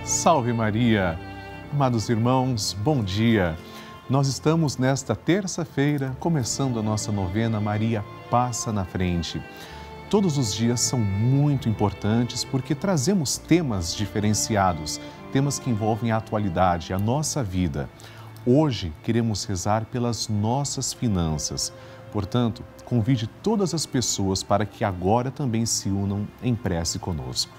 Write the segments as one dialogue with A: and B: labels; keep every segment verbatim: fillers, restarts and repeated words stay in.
A: Salve Maria! Amados irmãos, bom dia! Nós estamos nesta terça-feira começando a nossa novena Maria Passa na Frente. Todos os dias são muito importantes porque trazemos temas diferenciados, temas que envolvem a atualidade, a nossa vida. Hoje queremos rezar pelas nossas finanças. Portanto, convide todas as pessoas para que agora também se unam em prece conosco.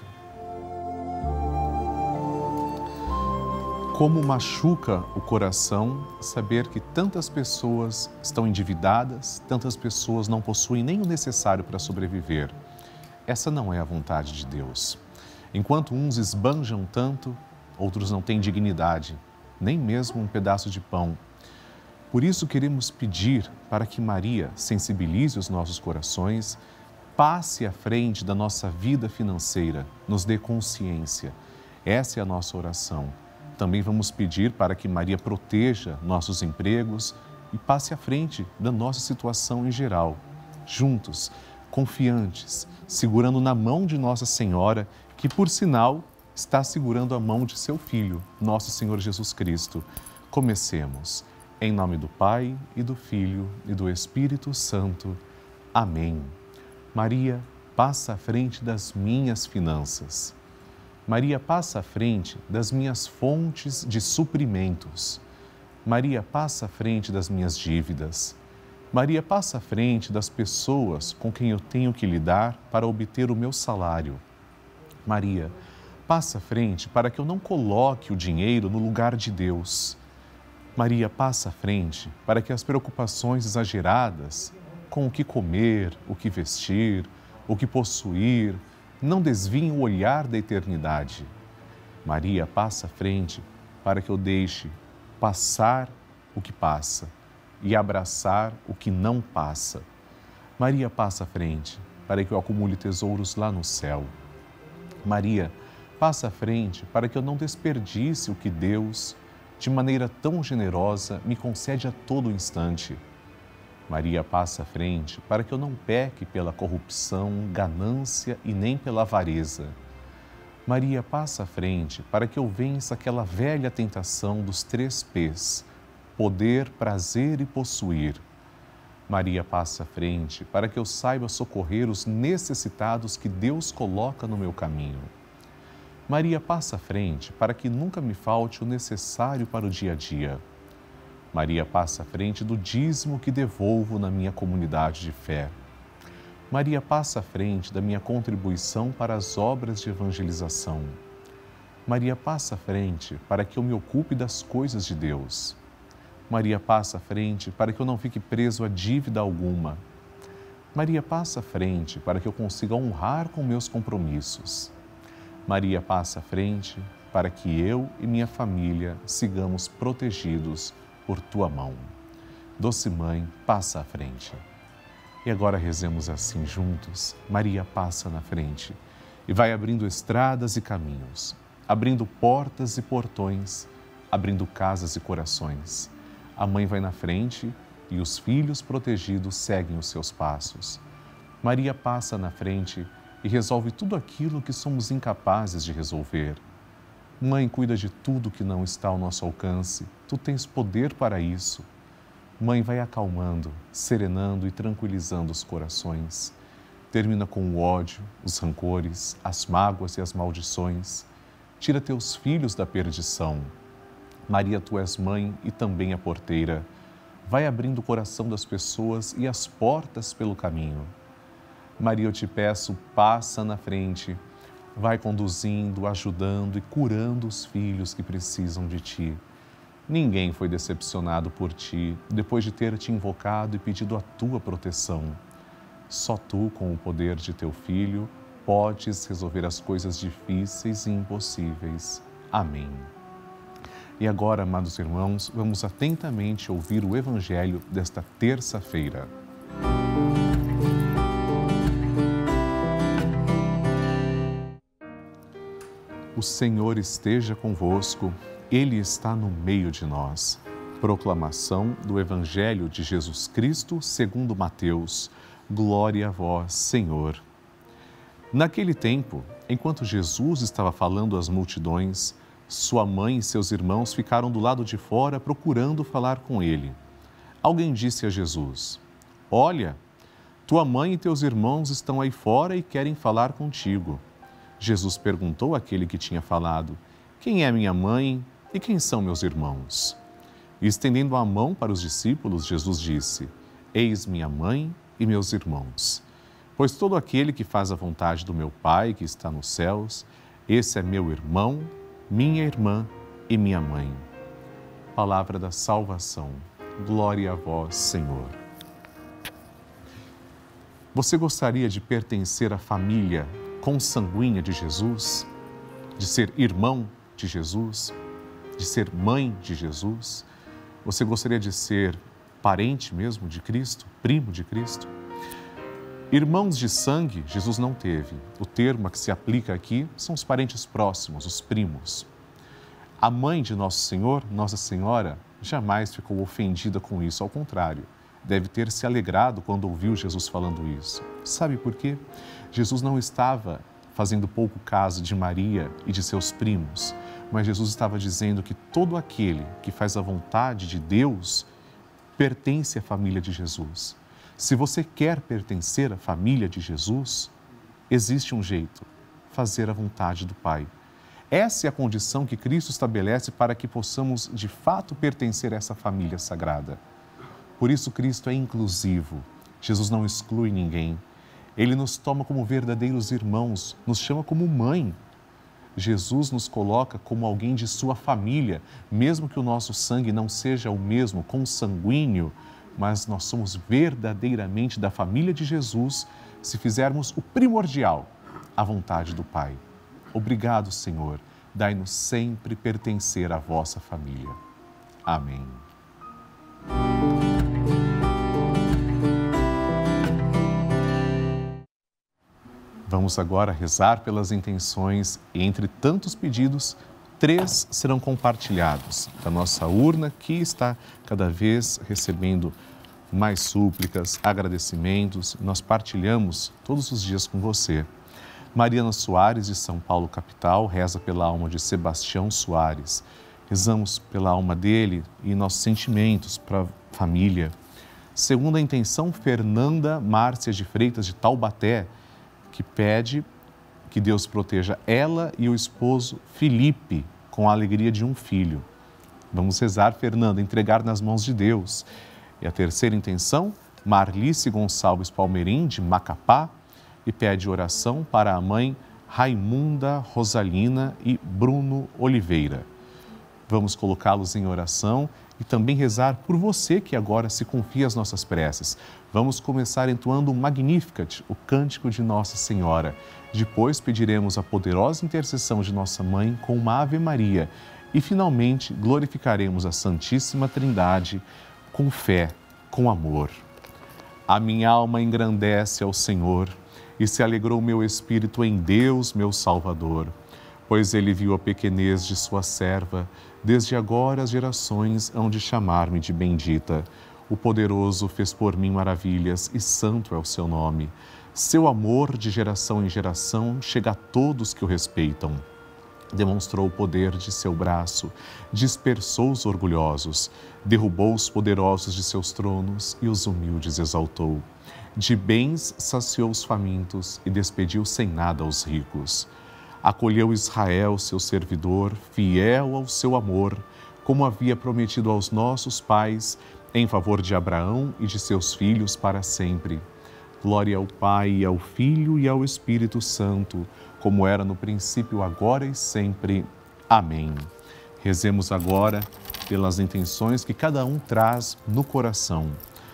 A: Como machuca o coração saber que tantas pessoas estão endividadas, tantas pessoas não possuem nem o necessário para sobreviver. Essa não é a vontade de Deus. Enquanto uns esbanjam tanto, outros não têm dignidade, nem mesmo um pedaço de pão. Por isso queremos pedir para que Maria sensibilize os nossos corações, passe à frente da nossa vida financeira, nos dê consciência. Essa é a nossa oração. Também vamos pedir para que Maria proteja nossos empregos e passe à frente da nossa situação em geral. Juntos, confiantes, segurando na mão de Nossa Senhora, que por sinal está segurando a mão de seu Filho, nosso Senhor Jesus Cristo. Comecemos. Em nome do Pai, e do Filho, e do Espírito Santo. Amém. Maria, passa à frente das minhas finanças. Maria, passa à frente das minhas fontes de suprimentos. Maria, passa à frente das minhas dívidas. Maria, passa à frente das pessoas com quem eu tenho que lidar para obter o meu salário. Maria, passa à frente para que eu não coloque o dinheiro no lugar de Deus. Maria, passa à frente para que as preocupações exageradas com o que comer, o que vestir, o que possuir, não desviem o olhar da eternidade. Maria, passa à frente para que eu deixe passar o que passa e abraçar o que não passa. Maria, passa à frente para que eu acumule tesouros lá no céu. Maria, passa à frente para que eu não desperdice o que Deus, de maneira tão generosa, me concede a todo instante. Maria, passa à frente para que eu não peque pela corrupção, ganância e nem pela avareza. Maria, passa à frente para que eu vença aquela velha tentação dos três P's, poder, prazer e possuir. Maria, passa à frente para que eu saiba socorrer os necessitados que Deus coloca no meu caminho. Maria, passa à frente para que nunca me falte o necessário para o dia a dia. Maria, passa à frente do dízimo que devolvo na minha comunidade de fé. Maria, passa à frente da minha contribuição para as obras de evangelização. Maria, passa à frente para que eu me ocupe das coisas de Deus. Maria, passa à frente para que eu não fique preso a dívida alguma. Maria, passa à frente para que eu consiga honrar com meus compromissos. Maria, passa à frente para que eu e minha família sigamos protegidos por tua mão. Doce Mãe, passa à frente. E agora rezemos assim juntos. Maria, passa na frente e vai abrindo estradas e caminhos, abrindo portas e portões, abrindo casas e corações. A mãe vai na frente e os filhos protegidos seguem os seus passos. Maria, passa na frente e resolve tudo aquilo que somos incapazes de resolver. Mãe, cuida de tudo que não está ao nosso alcance. Tu tens poder para isso. Mãe, vai acalmando, serenando e tranquilizando os corações. Termina com o ódio, os rancores, as mágoas e as maldições. Tira teus filhos da perdição. Maria, tu és mãe e também a porteira. Vai abrindo o coração das pessoas e as portas pelo caminho. Maria, eu te peço, passa na frente. Vai conduzindo, ajudando e curando os filhos que precisam de ti. Ninguém foi decepcionado por ti, depois de ter te invocado e pedido a tua proteção. Só tu, com o poder de teu Filho, podes resolver as coisas difíceis e impossíveis. Amém. E agora, amados irmãos, vamos atentamente ouvir o Evangelho desta terça-feira. O Senhor esteja convosco, Ele está no meio de nós. Proclamação do Evangelho de Jesus Cristo segundo Mateus. Glória a vós, Senhor. Naquele tempo, enquanto Jesus estava falando às multidões, Sua mãe e seus irmãos ficaram do lado de fora procurando falar com ele. Alguém disse a Jesus: Olha, tua mãe e teus irmãos estão aí fora e querem falar contigo. Jesus perguntou àquele que tinha falado: Quem é minha mãe e quem são meus irmãos? E estendendo a mão para os discípulos, Jesus disse: Eis minha mãe e meus irmãos. Pois todo aquele que faz a vontade do meu Pai que está nos céus, esse é meu irmão, minha irmã e minha mãe. Palavra da salvação. Glória a vós, Senhor. Você gostaria de pertencer à família consanguínea de Jesus? De ser irmão de Jesus? De ser mãe de Jesus? Você gostaria de ser parente mesmo de Cristo? Primo de Cristo? Irmãos de sangue, Jesus não teve. O termo a que se aplica aqui são os parentes próximos, os primos. A mãe de Nosso Senhor, Nossa Senhora, jamais ficou ofendida com isso, ao contrário, deve ter se alegrado quando ouviu Jesus falando isso. Sabe por quê? Jesus não estava fazendo pouco caso de Maria e de seus primos, mas Jesus estava dizendo que todo aquele que faz a vontade de Deus pertence à família de Jesus. Se você quer pertencer à família de Jesus, existe um jeito: fazer a vontade do Pai. Essa é a condição que Cristo estabelece para que possamos, de fato, pertencer a essa família sagrada. Por isso, Cristo é inclusivo. Jesus não exclui ninguém. Ele nos toma como verdadeiros irmãos, nos chama como mãe. Jesus nos coloca como alguém de sua família, mesmo que o nosso sangue não seja o mesmo, consanguíneo, mas nós somos verdadeiramente da família de Jesus se fizermos o primordial, a vontade do Pai. Obrigado, Senhor, dai-nos sempre pertencer à vossa família. Amém. Vamos agora rezar pelas intenções e, entre tantos pedidos, três serão compartilhados da nossa urna, que está cada vez recebendo mais súplicas, agradecimentos. Nós partilhamos todos os dias com você. Mariana Soares, de São Paulo, capital, reza pela alma de Sebastião Soares. Rezamos pela alma dele e nossos sentimentos para a família. Segunda intenção, Fernanda Márcia de Freitas, de Taubaté, que pede que Deus proteja ela e o esposo Felipe com a alegria de um filho. Vamos rezar, Fernanda, entregar nas mãos de Deus. E a terceira intenção, Marlice Gonçalves Palmeirim, de Macapá, e pede oração para a mãe Raimunda Rosalina e Bruno Oliveira. Vamos colocá-los em oração e também rezar por você que agora se confia às nossas preces. Vamos começar entoando o Magnificat, o cântico de Nossa Senhora. Depois pediremos a poderosa intercessão de nossa mãe com uma Ave Maria. E finalmente glorificaremos a Santíssima Trindade com fé, com amor. A minha alma engrandece ao Senhor e se alegrou meu espírito em Deus, meu Salvador, pois ele viu a pequenez de sua serva. Desde agora as gerações hão de chamar-me de bendita. O poderoso fez por mim maravilhas e santo é o seu nome. Seu amor de geração em geração chega a todos que o respeitam. Demonstrou o poder de seu braço, dispersou os orgulhosos, derrubou os poderosos de seus tronos e os humildes exaltou. De bens saciou os famintos e despediu sem nada os ricos. Acolheu Israel, seu servidor, fiel ao seu amor, como havia prometido aos nossos pais, em favor de Abraão e de seus filhos para sempre. Glória ao Pai, e ao Filho e ao Espírito Santo, como era no princípio, agora e sempre. Amém. Rezemos agora pelas intenções que cada um traz no coração.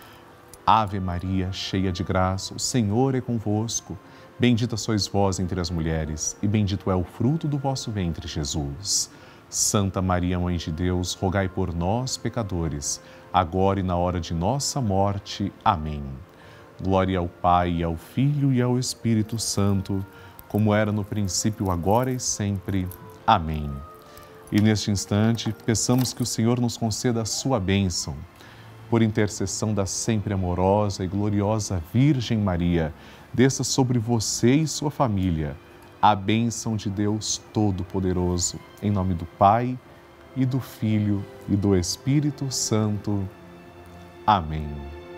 A: Ave Maria, cheia de graça, o Senhor é convosco. Bendita sois vós entre as mulheres, e bendito é o fruto do vosso ventre, Jesus. Santa Maria, Mãe de Deus, rogai por nós, pecadores, agora e na hora de nossa morte. Amém. Glória ao Pai, ao Filho e ao Espírito Santo, como era no princípio, agora e sempre. Amém. E neste instante, peçamos que o Senhor nos conceda a sua bênção. Por intercessão da sempre amorosa e gloriosa Virgem Maria, desça sobre você e sua família a bênção de Deus Todo-Poderoso, em nome do Pai, e do Filho, e do Espírito Santo. Amém.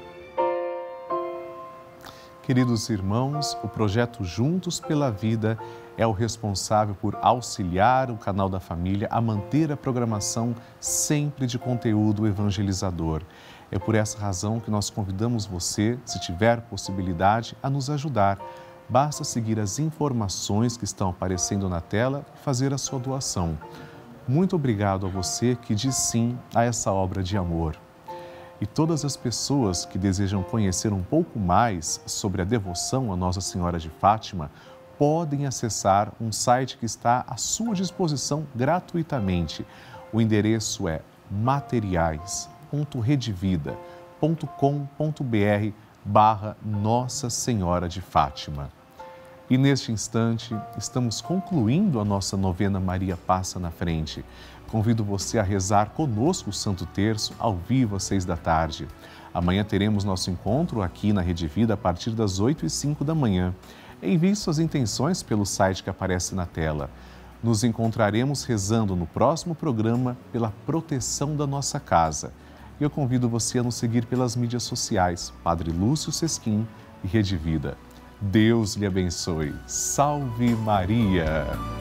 A: Queridos irmãos, o projeto Juntos pela Vida é o responsável por auxiliar o canal da família a manter a programação sempre de conteúdo evangelizador. É por essa razão que nós convidamos você, se tiver possibilidade, a nos ajudar. Basta seguir as informações que estão aparecendo na tela e fazer a sua doação. Muito obrigado a você que diz sim a essa obra de amor. E todas as pessoas que desejam conhecer um pouco mais sobre a devoção a Nossa Senhora de Fátima podem acessar um site que está à sua disposição gratuitamente. O endereço é materiais ponto redevida ponto com ponto br barra Nossa Senhora de Fátima. E neste instante, estamos concluindo a nossa novena Maria Passa na Frente. Convido você a rezar conosco o Santo Terço ao vivo às seis da tarde. Amanhã teremos nosso encontro aqui na Rede Vida a partir das oito e cinco da manhã. Envie suas intenções pelo site que aparece na tela. Nos encontraremos rezando no próximo programa pela proteção da nossa casa. E eu convido você a nos seguir pelas mídias sociais, Padre Lúcio Sesquim e Rede Vida. Deus lhe abençoe. Salve Maria!